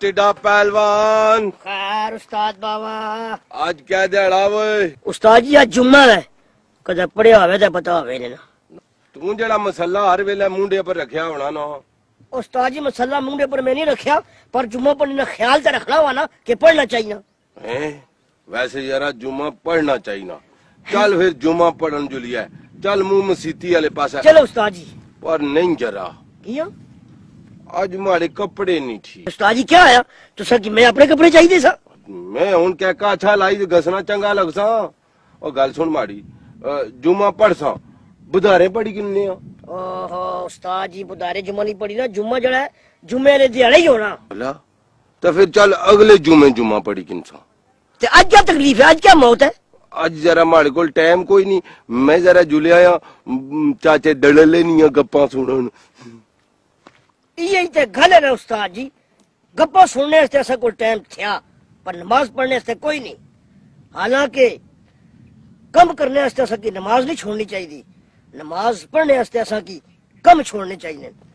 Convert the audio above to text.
ٹڈا پہلوان خیر استاد بابا آج کیا دیڑا وے استاد جی آج جمعہ ہے کدے پڑھیا ہوئے تے پتہ ہوئے نا تو جڑا مسئلہ ہر ویلے منڈے پر رکھیا ہونا نا استاد جی مسئلہ منڈے پر میں نہیں رکھیا پر جمعہ پڑھنے خیال تے رکھنا ہوا نا کہ پڑھنا چاہیے ویسے یارا جمعہ پڑھنا چاہیے چل پھر جمعہ پڑھن جو لیا ہے چل منہ مسیتی والے پاس چلو استاد جی پر نہیں جرا کیا آج ہمارے کپڑے نہیں ٹھیک استاد جی کیا آیا تو سر کہ میں اپنے کپڑے چاہیے سا میں ہوں کیا کا اچھا لائی گسنا چنگا لگ سا اور گل سن ماڑی جمعہ پڑھ سا بدارے پڑھی کنے اوہو استاد جی بدارے جمعہ نہیں پڑھی نا جمعہ جڑا ہے جمعے نے دیہڑے ہی ہونا اللہ تو پھر چل اگلے جمعہ پڑھی کن سا تے آج کیا تکلیف ہے آج کیا موت ہے اج ذرا ماڑے کول ٹائم کوئی نہیں میں ذرا جلیا آیا چاچے دڑلے نہیں گپاں سنن یہی تے گل ہے نا استاد جی گپاں سننے سے ایسا کوئی ٹائم تھیا پر نماز پڑھنے سے کوئی نہیں حالانکہ کم کرنے سے ایسا کی نماز نہیں چھوڑنی چاہیے نماز پڑھنے سے ایسا کی کم چھوڑنی چاہیے